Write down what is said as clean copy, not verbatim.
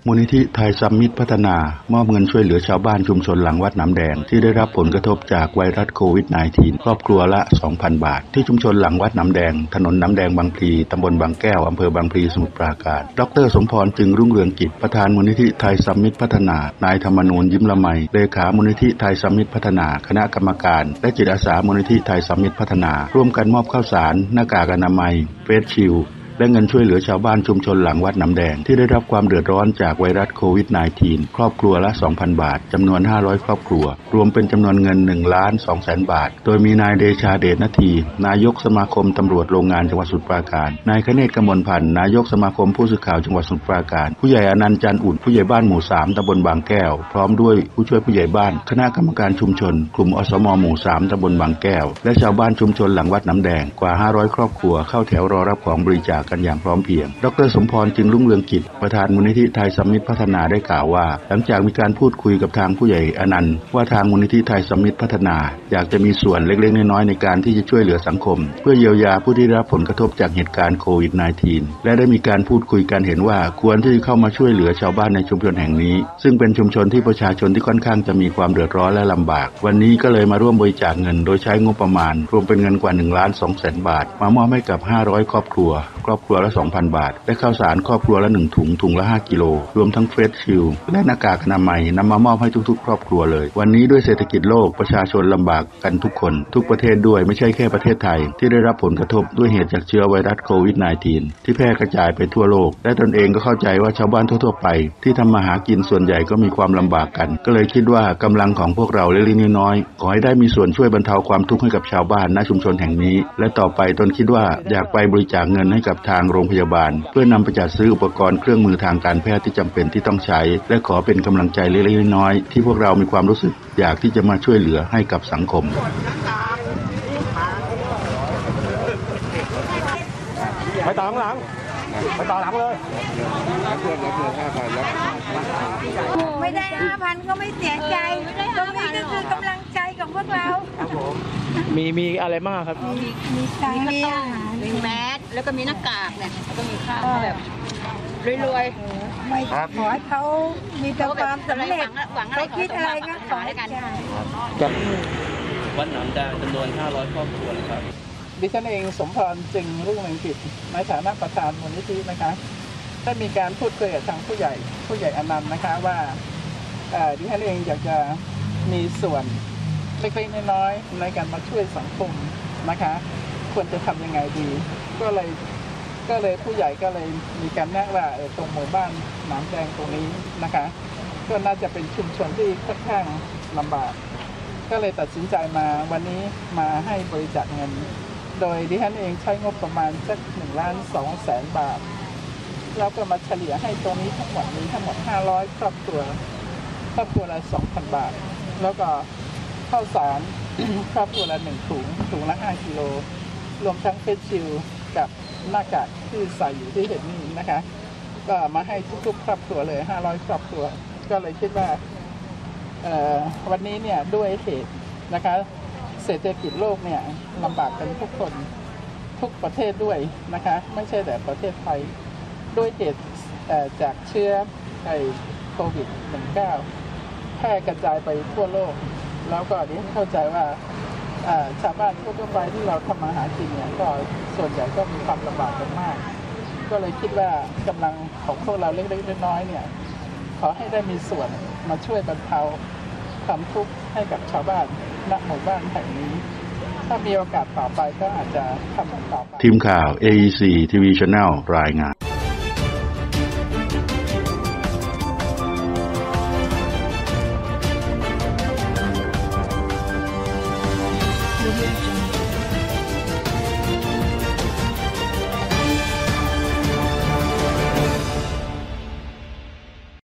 มูลนิธิไทยซัมมิตพัฒนามอบเงินช่วยเหลือชาวบ้านชุมชนหลังวัดหนำแดงที่ได้รับผลกระทบจากไวรัสโควิด -19 ครอบครัวละ 2,000 บาทที่ชุมชนหลังวัดหนำแดงถนนหนำแดงบางพลีตำบลบางแก้วอำเภอบางพลีสมุทรปราการดร.สมพรจึงรุ่งเรืองกิจประธานมูลนิธิไทยซัมมิตพัฒนานายธรรมนูญยิ้มละไมเลขามูลนิธิไทยซัมมิตพัฒนาคณะกรรมการและจิตอาสามูลนิธิไทยซัมมิตพัฒนาร่วมกันมอบข้าวสารหน้ากากอนามัยเฟสชิลด์และเงินช่วยเหลือชาวบ้านชุมชนหลังวัดหนำแดงที่ได้รับความเดือดร้อนจากไวรัสโควิด -19 ครอบครัวละ 2,000 บาทจำนวน500ครอบครัวรวมเป็นจำนวนเงิน1,200,000 บาทโดยมีนายเดชาเดชนาทีนายกสมาคมตำรวจโรงงานจังหวัดสมุทรปราการนายคเนศกมลพันธ์นายกสมาคมผู้สื่อข่าวจังหวัดสมุทรปราการผู้ใหญ่อนันต์จันทร์อุ่นผู้ใหญ่บ้านหมู่3ตำบลบางแก้วพร้อมด้วยผู้ช่วยผู้ใหญ่บ้านคณะกรรมการชุมชนกลุ่มอสมหมู่3ตำบลบางแก้วและชาวบ้านชุมชนหลังวัดหนำแดงกว่า500ครอบครัวเข้าแถวรอรับของบริจาคกันอย่างพร้อมเพรียงดร.สมพรจึงรุ่งเรืองกิจประธานมูลนิธิไทยซัมมิตพัฒนาได้กล่าวว่าหลังจากมีการพูดคุยกับทางผู้ใหญ่อนันต์ว่าทางมูลนิธิไทยซัมมิตพัฒนาอยากจะมีส่วนเล็กๆน้อยๆในการที่จะช่วยเหลือสังคมเพื่อเยียวยาผู้ที่ได้รับผลกระทบจากเหตุการณ์โควิด -19 และได้มีการพูดคุยกันเห็นว่าควรที่จะเข้ามาช่วยเหลือชาวบ้านในชุมชนแห่งนี้ซึ่งเป็นชุมชนที่ประชาชนที่ค่อนข้างจะมีความเดือดร้อนและลำบากวันนี้ก็เลยมาร่วมบริจาคเงินโดยใช้งบประมาณรวมเป็นเงินกว่า1,200,000 บาทมามอบให้กับ500ครอบครัวละ 2,000 บาทและข้าวสารครอบครัวละ1ถุงถุงละ5กิโลรวมทั้งเฟสชิลด์และหน้ากากอนามัยนำมามอบให้ทุกๆครอบครัวเลยวันนี้ด้วยเศรษฐกิจโลกประชาชนลำบากกันทุกคนทุกประเทศด้วยไม่ใช่แค่ประเทศไทยที่ได้รับผลกระทบด้วยเหตุจากเชื้อไวรัสโควิด -19 ที่แพร่กระจายไปทั่วโลกและตนเองก็เข้าใจว่าชาวบ้านทั่วๆไปที่ทำมาหากินส่วนใหญ่ก็มีความลำบากกันก็เลยคิดว่ากำลังของพวกเราเล็กๆน้อยๆขอให้ได้มีส่วนช่วยบรรเทาความทุกข์ให้กับชาวบ้านณชุมชนแห่งนี้และต่อไปตนคิดว่าอยากไปบริจาคเงินให้กับทางโรงพยาบาลเพื่อนำไปจัดซื้ออุปกรณ์เครื่องมือทางการแพทย์ที่จำเป็นที่ต้องใช้และขอเป็นกำลังใจเล็กๆน้อยๆที่พวกเรามีความรู้สึกอยากที่จะมาช่วยเหลือให้กับสังคมไปต่อข้างหลังไปต่อหลังเลยไม่ได้ 5,000 ก็ไม่เสียใจตรงนี้ก็คือกำลังใจของพวกเรามีอะไรบ้างครับมีตังค์มีแมสแล้วก็มีหน้ากากเนี่ยแล้วก็มีข้าวแบบรวยๆไม่ขอให้เขามีแต่ความสำเร็จเขาคิดอะไรก็ขอให้กันวัดหนำแดงจำนวน500ครอบครัวนะครับดิฉันเองสมพรจึงรุ่งเรืองกิจในฐานะประธานมูลนิธินะคะได้มีการพูดคุยกับทางผู้ใหญ่อนันต์นะคะว่าดิฉันเองอยากจะมีส่วนเล็กๆน้อยๆในการมาช่วยสังคมนะคะควรจะทำยังไงดีก็เลยผู้ใหญ่ก็เลยมีการแนะว่าตรงหมู่บ้านหนามแดงตรงนี้นะคะก็น่าจะเป็นชุมชนที่ค่อนข้างลำบากก็เลยตัดสินใจมาวันนี้มาให้บริจาคเงินโดยดิฉันเองใช้งบประมาณสัก1,200,000 บาทแล้วก็มาเฉลี่ยให้ตรงนี้ทั้งหมด500ครอบครัวละ 2,000 บาทแล้วก็ข้าวสารครอบครัวละ1ถุงละ5กิโลรวมทั้งเฟสชิลด์กับหน้ากากที่ใส่อยู่ที่เห็นนี่นะคะก็มาให้ทุกๆครอบครัวเลย500ครอบครัวก็เลยคิดว่าวันนี้เนี่ยด้วยเหตุนะคะเศรษฐกิจโลกเนี่ยลำบากกันทุกคนทุกประเทศด้วยนะคะไม่ใช่แต่ประเทศไทยด้วยเหตุจากเชื้อโควิด -19 แพร่กระจายไปทั่วโลกแล้วก็ดิฉันเข้าใจว่าชาวบ้านทั่วไปที่เราทำมาหากินเนี่ยก็ส่วนใหญ่ก็มีความลำบากกันมากก็เลยคิดว่ากำลังของพวกเราเล็กๆน้อยๆเนี่ยขอให้ได้มีส่วนมาช่วยบรรเทาความทุกข์ให้กับชาวบ้านณหมู่บ้านแห่งนี้ถ้ามีโอกาสต่อไปก็อาจจะทำต่อไปทีมข่าว AEC TV Channel รายงาน